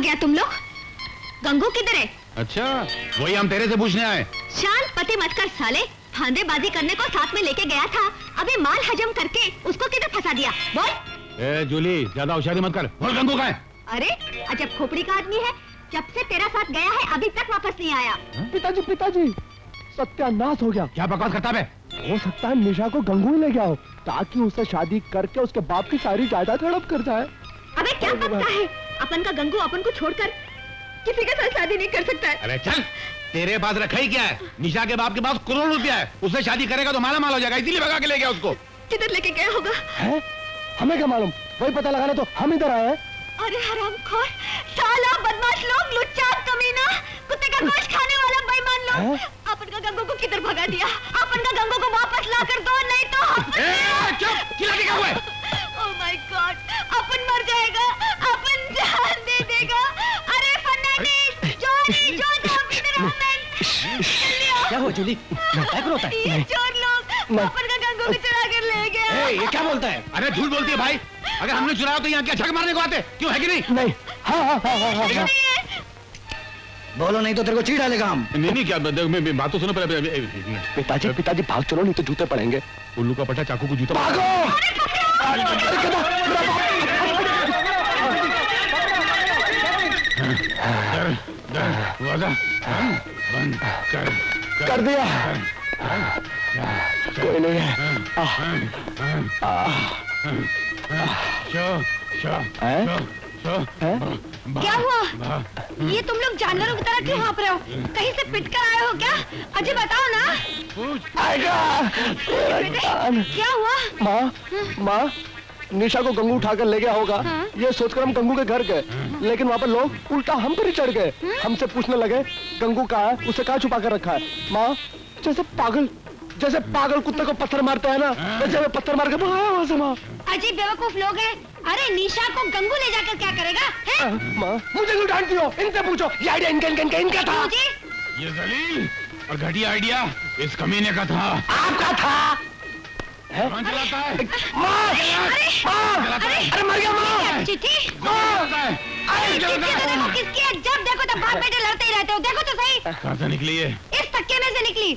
गया तुम लोग? गंगू किधर है? अच्छा, वही हम तेरे से पूछने आए। शान पति मत कर साले, फांदेबाजी करने को साथ में लेके गया था, अबे माल हजम करके उसको किधर फंसा दिया? बोल। ए जूली, ज्यादा होशियारी मत कर। बोल गंगू कहाँ है? अरे अजब खोपड़ी का आदमी है, जब से तेरा साथ गया है अभी तक वापस नहीं आया। पिताजी पिताजी, सत्यानाश हो गया। क्या बकवास करता है? हो सकता है निशा को गंगू ही ले गया हो, ताकि उससे शादी करके उसके बाप की सारी जायदाद हड़प कर जाए। अबे क्या पता है, अपन का गंगू अपन को छोड़कर किसी के साथ शादी नहीं कर सकता है। अरे चल, तेरे पास रखा ही क्या है? निशा के बाप के पास करोड़ रुपया है, उससे शादी करेगा तो माला माल हो जाएगा, इसीलिए भगा के ले गया उसको। किधर लेके गया होगा? है? हमें क्या मालूम, वही पता लगाना तो हम इधर आए हैं। अरे हरामखोर, साला बदमाश लोग, लुच्चा कमीना, कुत्ते का गोश्त खाने वाला बेईमान लोग, अपन का गंगू को किधर भगा दिया? अपन का गंगू को वापस ला कर दो, नहीं तो चुप, चिल्लाती क्या हुआ है? ओह माय गॉड, अपन मर जाएगा, अपन जान दे देगा। अरे फर्नांडिस, जॉनी, क्या हुआ जूली? क्या होता है? ये चोर लोग अपन का गंगू को चुरा कर ले गया। ये क्या बोलता है? अरे झूठ बोलती है भाई, अगर हमने चुराया तो यहाँ क्या झक मारने को आते? क्यों, है कि नहीं? नहीं। हाँ। बोलो नहीं तो तेरे को चीड़ डालेगा हम। नहीं क्या बात तो सुनो पहले। पिताजी भाग चलो, नहीं तो जूते पड़ेंगे। उल्लू का पटा चाकू को जूता। भागो! बंद कर दिया। कोई नहीं है। क्या हुआ? ये तुम लोग जानवरों की तरह क्यों हाँप रहे हो? कहीं से पिट कर आए हो क्या? अजय बताओ ना। क्या हुआ? माँ, निशा को गंगू उठाकर ले गया होगा। ये सोचकर हम गंगू के घर गए, लेकिन वहाँ पर लोग उल्टा हम पर ही चढ़ गए। हमसे पूछने लगे गंगू कहाँ है, उसे कहाँ छुपा कर रखा है। माँ, जैसे पागल कुत्ते को पत्थर मारते हैं ना, वैसे पत्थर मार के भागा वहाँ से। माँ, अजीब बेवकूफ लोग हैं। अरे निशा को गंगू ले जाकर क्या करेगा? माँ, मुझे क्यों डांटती हो? इनसे पूछो, ये आइडिया इनका था। ये जलील और घटिया आइडिया इस कमीने का था। आपका था? कौन चलाता है? अरे मर गया। माँ, चिट्ठी किसकी है? जब देखो तो बाप बेटे लड़ते ही रहते हो। देखो तो सही। कहाँ से निकली है? इस तक्के में से निकली।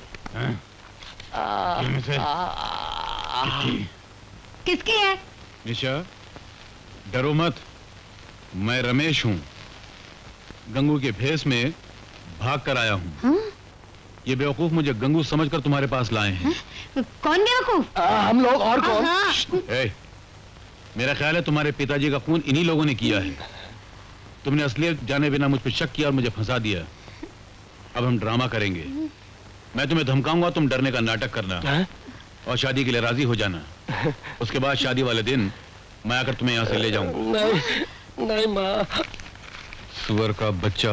किसकी है? निशा, डरो मत, मैं रमेश हूँ, गंगू के भेष में भाग कर आया हूँ। ये बेवकूफ मुझे गंगू समझकर तुम्हारे पास लाए हैं। कौन बेवकूफ? हम लोग और कौन? मेरा ख्याल है तुम्हारे पिताजी का खून इन्हीं लोगों ने किया है। तुमने असलियत जाने बिना मुझ पर शक किया और मुझे फंसा दिया। अब हम ड्रामा करेंगे। मैं तुम्हें धमकाऊंगा, तुम डरने का नाटक करना और शादी के लिए राजी हो जाना। उसके बाद शादी वाले दिन मैं आकर तुम्हें यहाँ से ले जाऊंगा। नहीं माँ। सुअर का बच्चा।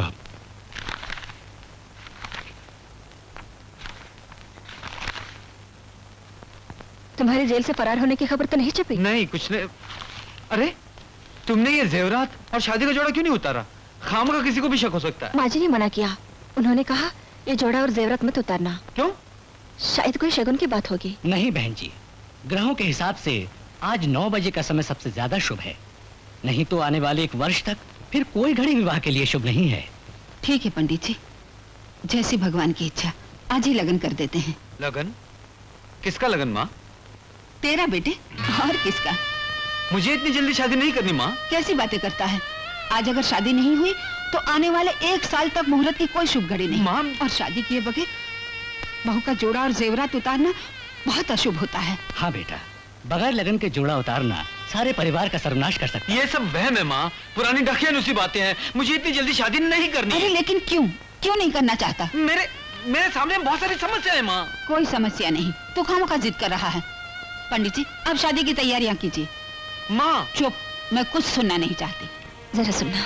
तुम्हारे जेल से फरार होने की खबर तो नहीं छपी? नहीं, कुछ नहीं। अरे तुमने ये जेवरात और शादी का जोड़ा क्यों नहीं उतारा? खामखा किसी को भी शक हो सकता है। माँ जी ने मना किया, उन्होंने कहा ये जोड़ा और जेवरात मत उतारना। क्यों? शायद कोई शगुन की बात होगी। नहीं बहन जी, ग्रहों के हिसाब से आज 9 बजे का समय सबसे ज्यादा शुभ है, नहीं तो आने वाले 1 वर्ष तक फिर कोई घड़ी विवाह के लिए शुभ नहीं है। ठीक है पंडित जी, जैसी भगवान की इच्छा, आज ही लगन कर देते हैं। लगन? किसका लगन माँ? तेरा बेटे, और किसका? मुझे इतनी जल्दी शादी नहीं करनी माँ। कैसी बातें करता है? आज अगर शादी नहीं हुई तो आने वाले 1 साल तक मुहूर्त की कोई शुभ घड़ी नहीं। माँ, और शादी किए बगैर बहू का जोड़ा और जेवरात उतारना बहुत अशुभ होता है। हाँ बेटा, बगैर लगन के जोड़ा उतारना सारे परिवार का सर्वनाश कर सकता है। ये सब वहम है माँ, पुरानी ढकियानुसी बातें हैं। मुझे इतनी जल्दी शादी नहीं करनी। अरे लेकिन क्यों नहीं करना चाहता? मेरे सामने बहुत सारी समस्या है माँ। कोई समस्या नहीं, तू खामखा जिद कर रहा है। पंडित जी, अब शादी की तैयारियां कीजिए। माँ चुप, मैं कुछ सुनना नहीं चाहती। जरा सुनना।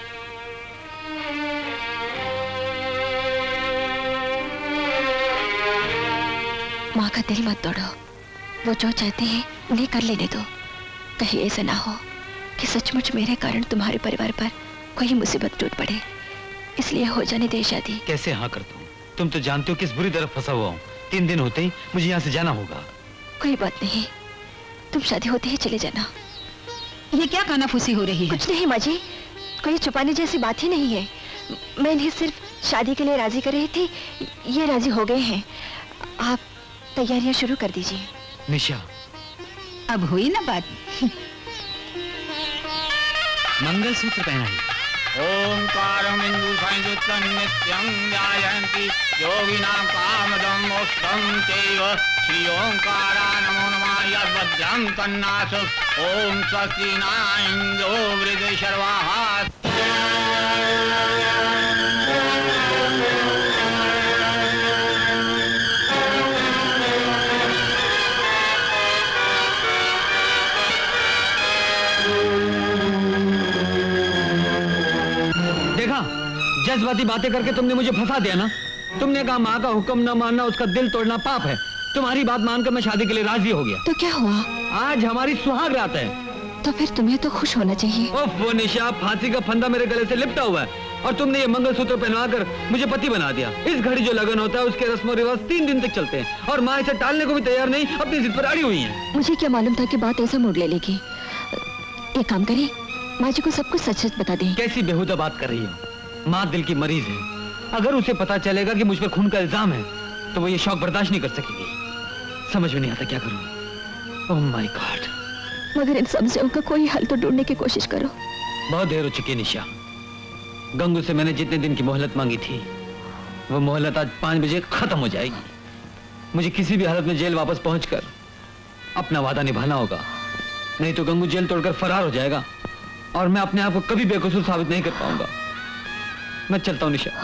माँ का दिल मत तोड़ो, वो जो चाहते हैं उन्हें कर लेने दो। कहीं ऐसा ना हो कि सचमुच मेरे कारण तुम्हारे परिवार पर कोई मुसीबत टूट पड़े, इसलिए हो जाने दे शादी। कैसे हाँ कर दूं? तुम तो जानते हो किस बुरी तरह फंसा हुआ हूँ। 3 दिन होते ही मुझे यहाँ से जाना होगा। कोई बात नहीं, तुम शादी होते ही चले जाना। ये क्या कानाफूसी हो रही है? कुछ नहीं माँ जी, कोई छुपाने जैसी बात ही नहीं है। मैं इन्हें सिर्फ शादी के लिए राजी कर रही थी, ये राजी हो गए हैं। आप तैयारियां शुरू कर दीजिए। निशा, अब हुई ना बात। मंगलसूत्र पहनाइए। ओंकारं बिंदु संयुक्तं नित्यं ध्यायन्ति योगिनां कामदं मोक्षं चैव श्री ओंकारा नमो नमः यद्वज्रं तन्नाथ ओम स्वस्ति न इन्द्रो वृद्धशर्वाः। जज्बाती बातें करके तुमने मुझे फंसा दिया ना। तुमने कहा माँ का हुक्म न मानना, उसका दिल तोड़ना पाप है। तुम्हारी बात मानकर मैं शादी के लिए राजी हो गया। तो क्या हुआ? आज हमारी सुहाग रात है। तो फिर तुम्हें तो खुश होना चाहिए। ओफ वो निशा, फांसी का फंदा मेरे गले से लिपटा हुआ है और तुमने ये मंगलसूत्र पहनवाकर मुझे पति बना दिया। इस घड़ी जो लगन होता है उसके रस्म और रिवाज 3 दिन तक चलते हैं और माँ इसे टालने को भी तैयार नहीं, अपनी जिद पर अड़ी हुई है। मुझे क्या मालूम था कि बात ऐसा मोड़ ले लेगी। एक काम करें, माँ जी को सब कुछ सच सच बता दें। कैसी बेहुदा बात कर रही हो? माँ दिल की मरीज है। अगर उसे पता चलेगा कि मुझ पर खून का इल्जाम है तो वो ये शौक बर्दाश्त नहीं कर सकेगी। समझ में नहीं आता क्या करूं। Oh my god. मगर इन समस्याओं का कोई हल तो ढूंढने की कोशिश करो। बहुत देर हो चुकी है निशा। गंगू से मैंने जितने दिन की मोहलत मांगी थी वो मोहलत आज 5 बजे खत्म हो जाएगी। मुझे किसी भी हालत में जेल वापस पहुंचकर अपना वादा निभाना होगा, नहीं तो गंगू जेल तोड़कर फरार हो जाएगा और मैं अपने आप को कभी बेकसूर साबित नहीं कर पाऊंगा। मैं चलता हूं निशा।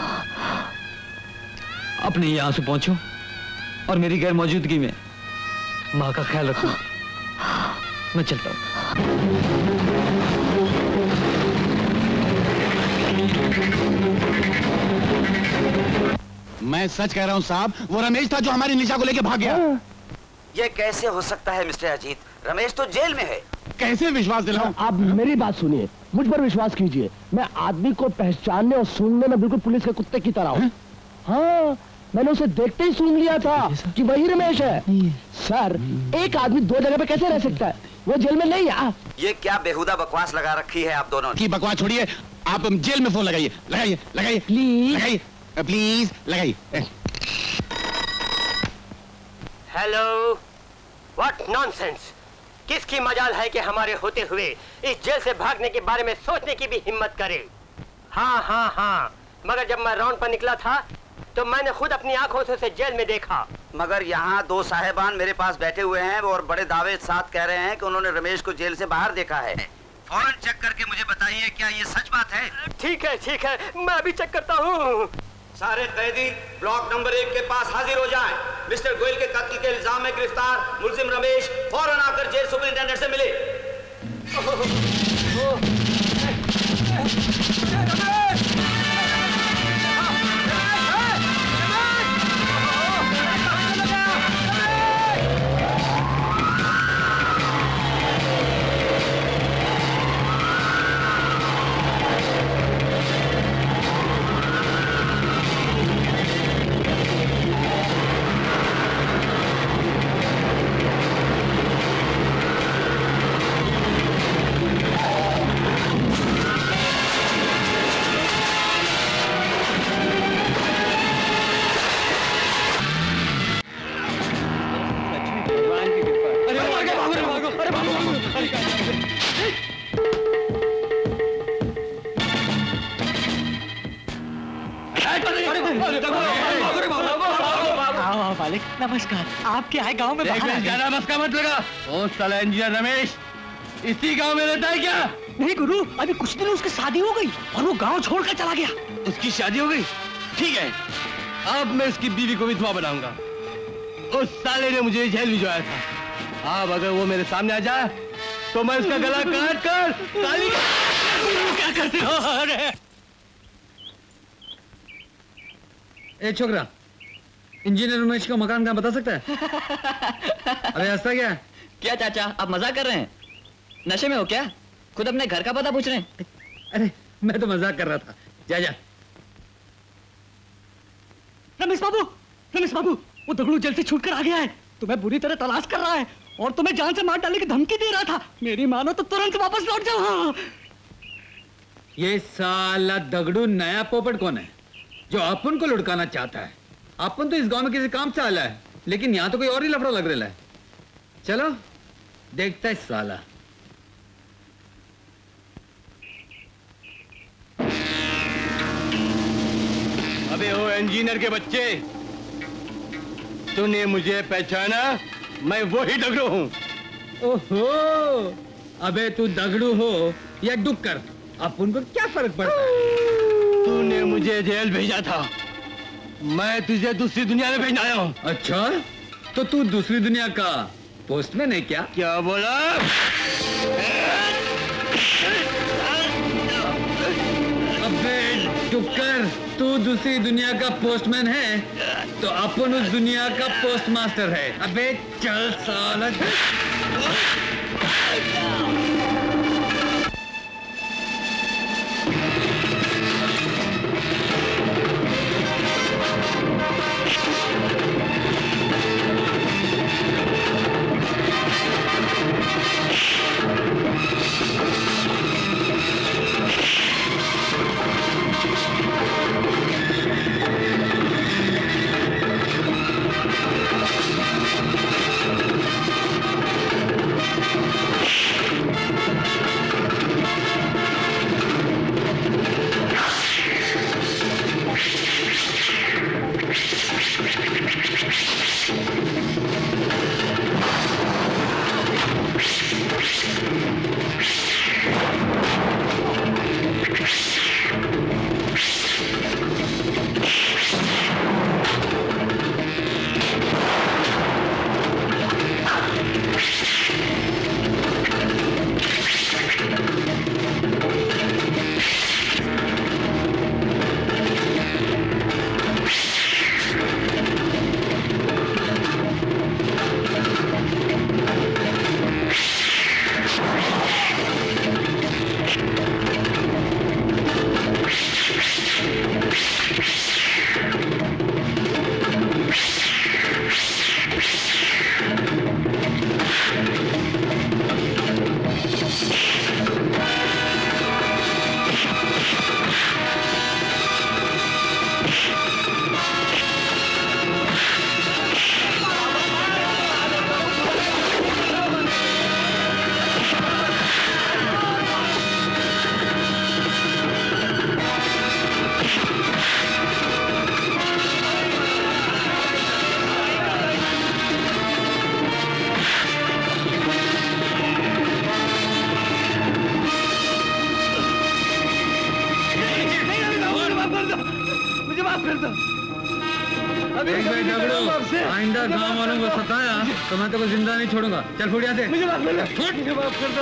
अपने ये आंसू पहुंचो और मेरी गैर मौजूदगी में माँ का ख्याल रखो। मैं चलता हूं। मैं सच कह रहा हूं साहब, वो रमेश था जो हमारी निशा को लेके भाग गया। ये कैसे हो सकता है मिस्टर अजीत? रमेश तो जेल में है। कैसे विश्वास दिलाऊं? आप मेरी बात सुनिए, मुझ पर विश्वास कीजिए। मैं आदमी को पहचानने और सूंघने में बिल्कुल पुलिस के कुत्ते की तरह हूँ। हाँ, मैंने उसे देखते ही सूंघ लिया था कि वही रमेश है। सर, एक आदमी 2 जगह पे कैसे रह सकता है? वो जेल में नहीं है। ये क्या बेहुदा बकवास लगा रखी है आप दोनों की? बकवास छोड़िए, आप जेल में फोन लगाइए। लगाइए लगाइए प्लीज, लगाइए प्लीज लगाइए। Hello, what nonsense. किसकी मजाल है कि हमारे होते हुए इस जेल से भागने के बारे में सोचने की भी हिम्मत करे? हाँ, मगर जब मैं राउंड पर निकला था तो मैंने खुद अपनी आंखों से उसे जेल में देखा। मगर यहाँ 2 साहेबान मेरे पास बैठे हुए हैं और बड़े दावे साथ कह रहे हैं कि उन्होंने रमेश को जेल से बाहर देखा है। फौरन चेक करके मुझे बताइए, क्या ये सच बात है? ठीक है, मैं अभी चेक करता हूँ। सारे कैदी ब्लॉक नंबर 1 के पास हाजिर हो जाएं। मिस्टर गोयल के कत्ल के इल्जाम में गिरफ्तार मुलजिम रमेश फौरन आकर जेल सुपरिंटेंडेंट से मिले। मालिक नमस्कार। आपके आए गांव में ज्यादा मस्का मत लगा। ओ साला इंजीनियर रमेश इसी गांव में रहता है क्या? नहीं गुरु, अभी कुछ दिन उसकी शादी हो गई और वो गांव छोड़कर चला गया। उसकी शादी हो गई? ठीक है, अब मैं इसकी बीवी को विधवा बनाऊंगा। उस साले ने मुझे जेल भिजवाया था। अब अगर वो मेरे सामने आ जाए तो मैं उसका गला काट कर ताली। क्या करते हो? अरे ए छोकरा, इंजीनियर रमेश का मकान कहाँ बता सकता है? अरे हंसता क्या? क्या चाचा, आप मजाक कर रहे हैं? नशे में हो क्या? खुद अपने घर का पता पूछ रहे हैं? अरे मैं तो मजाक कर रहा था। जा जा। रमेश बाबू, वो दगड़ू जेल से छूटकर आ गया है। तुम्हें बुरी तरह तलाश कर रहा है और तुम्हें जान से मार डालने की धमकी दे रहा था। मेरी मानो तो तुरंत वापस लौट जाओ। ये साला दगड़ू नया पोपट कौन है जो अपन को लुढ़काना चाहता है? अपन तो इस गांव में किसी काम से आया है, लेकिन यहाँ तो कोई और ही लफड़ा लग रहा है। चलो देखता है साला। अबे ओ इंजीनियर के बच्चे, तूने मुझे पहचाना? मैं वही दगड़ू हूँ। ओहो, अबे तू दगड़ू हो या डुक्कर, अपन को क्या फर्क पड़ता है? तूने मुझे जेल भेजा था, मैं तुझे दूसरी दुनिया में भेजना आया हूँ। अच्छा, तो तू दूसरी दुनिया का पोस्टमैन है क्या? क्या बोला? अबे डुक्कर, तू दूसरी दुनिया का पोस्टमैन है तो अपन उस दुनिया का पोस्ट मास्टर है। अबे चल साला। आइंदा गांव वालों को सताया तो मैं तेको जिंदा नहीं छोड़ूंगा। चल फुट यहाँ से। मुझे माफ कर दो। मुझे माफ कर दो।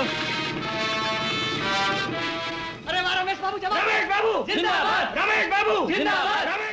अरे रमेश बाबू, रमेश बाबू जिंदाबाद, रमेश बाबू जिंदाबाद।